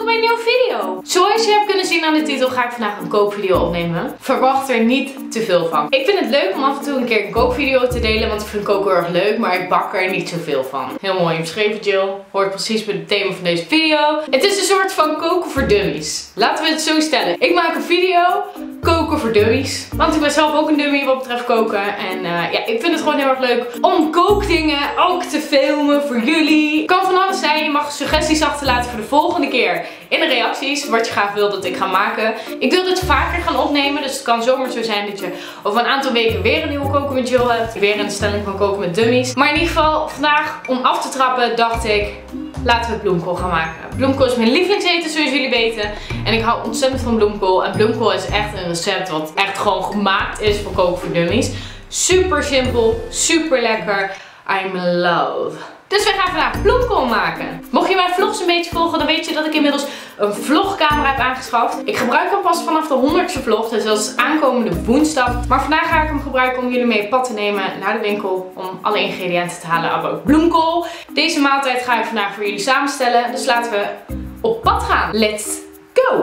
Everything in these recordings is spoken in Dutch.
bij een nieuwe video. Zoals je hebt kunnen zien aan de titel ga ik vandaag een kookvideo opnemen. Verwacht er niet te veel van. Ik vind het leuk om af en toe een keer een kookvideo te delen, want ik vind koken heel erg leuk, maar ik bak er niet zoveel van. Heel mooi omschreven, Jill. Hoort precies bij het thema van deze video. Het is een soort van koken voor dummies. Laten we het zo stellen. Ik maak een video, koken voor dummies. Want ik ben zelf ook een dummy wat betreft koken. En ja, ik vind het gewoon heel erg leuk om kookdingen ook te filmen voor jullie. Kan van alles zijn. Je mag suggesties achterlaten voor de volgende keer in de reacties. Wat je graag wil dat ik ga maken. Ik wil dit vaker gaan opnemen. Dus het kan zomaar zo zijn dat je over een aantal weken weer een nieuwe koken met Jill hebt. Weer een stelling van koken met dummies. Maar in ieder geval vandaag om af te trappen dacht ik, laten we bloemkool gaan maken. Bloemkool is mijn lievelingseten zoals jullie weten. En ik hou ontzettend van bloemkool. En bloemkool is echt een recept wat echt gewoon gemaakt is voor koken voor dummies. Super simpel, super lekker. I'm in love. Dus we gaan vandaag bloemkool maken. Mocht je mijn vlogs een beetje volgen, dan weet je dat ik inmiddels een vlogcamera heb aangeschaft. Ik gebruik hem pas vanaf de 100ste vlog, dus dat is aankomende woensdag. Maar vandaag ga ik hem gebruiken om jullie mee op pad te nemen naar de winkel om alle ingrediënten te halen. Maar ook bloemkool. Deze maaltijd ga ik vandaag voor jullie samenstellen. Dus laten we op pad gaan. Let's go!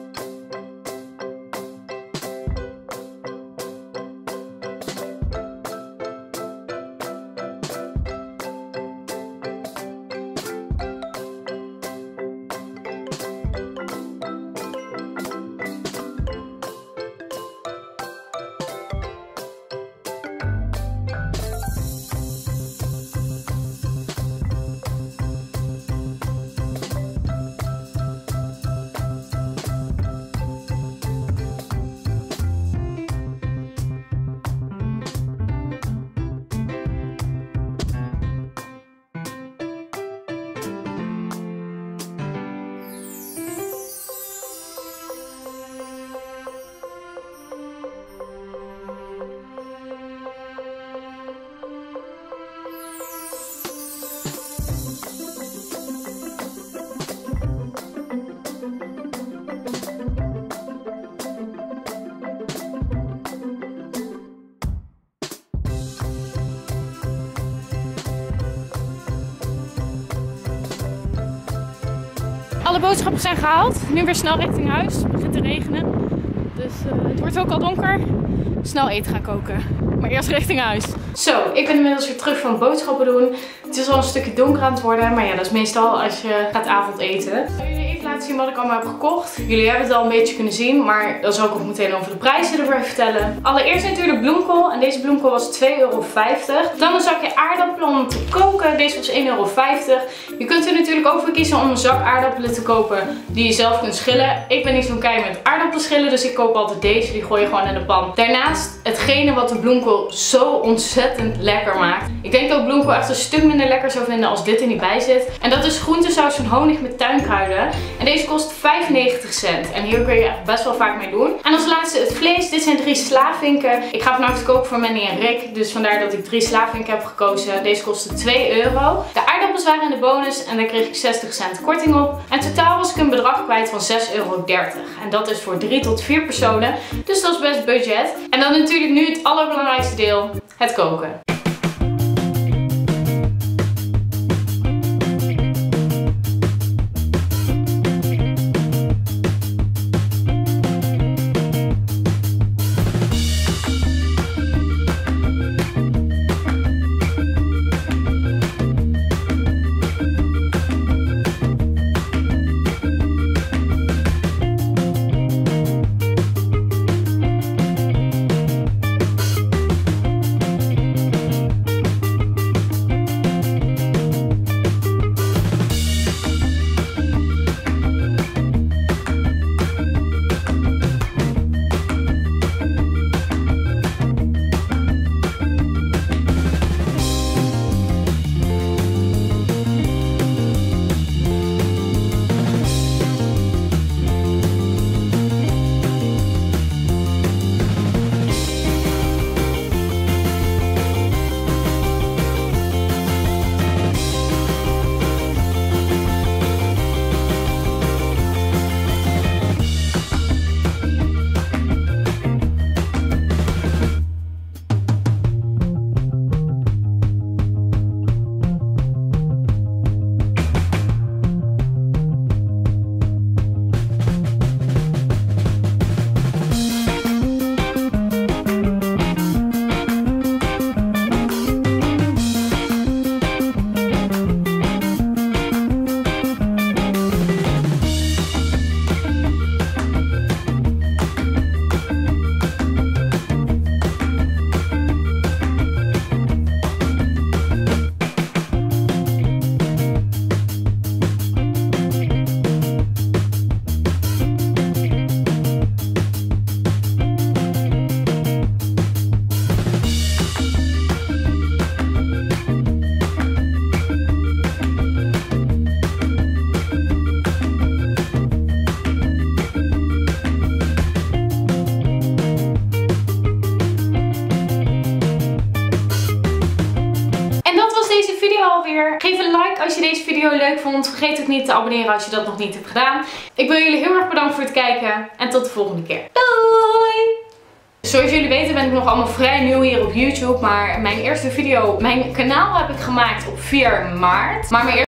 Alle boodschappen zijn gehaald. Nu weer snel richting huis. Het begint te regenen. Dus het wordt ook al donker. Snel eten gaan koken. Maar eerst richting huis. Zo, ik ben inmiddels weer terug van boodschappen doen. Het is al een stukje donker aan het worden. Maar ja, dat is meestal als je gaat avondeten. Ik zal jullie even laten zien wat ik allemaal heb gekocht. Jullie hebben het al een beetje kunnen zien. Maar dan zal ik ook meteen over de prijzen ervoor even vertellen. Allereerst natuurlijk bloemkool. En deze bloemkool was €2,50. Dan een zakje aardappelen om te koken. Deze was €1,50. Je kunt er natuurlijk ook voor kiezen om een zak aardappelen te kopen die je zelf kunt schillen. Ik ben niet zo'n kei met aardappelschillen, dus ik koop altijd deze. Die gooi je gewoon in de pan. Daarnaast hetgene wat de bloemkool zo ontzettend lekker maakt. Ik denk dat ik bloemkool echt een stuk minder lekker zou vinden als dit er niet bij zit. En dat is groentesaus van honig met tuinkruiden. En deze kost 95 cent. En hier kun je echt best wel vaak mee doen. En als laatste het vlees. Dit zijn 3 slavinken. Ik ga vanavond koken voor Manny en Rick. Dus vandaar dat ik 3 slavinken heb gekozen. Deze kostte €2. De aardappels waren in de bonus en daar kreeg ik 60 cent korting op. En totaal was ik een bedrag kwijt van €6,30. En dat is voor 3 tot 4 personen. Dus dat is best budget. En dan natuurlijk nu het allerbelangrijkste deel. Het koken. alweer. Geef een like als je deze video leuk vond. Vergeet ook niet te abonneren als je dat nog niet hebt gedaan. Ik wil jullie heel erg bedanken voor het kijken. En tot de volgende keer. Doei! Zoals jullie weten ben ik nog allemaal vrij nieuw hier op YouTube. Maar mijn eerste video, mijn kanaal heb ik gemaakt op 4 maart. Maar mijn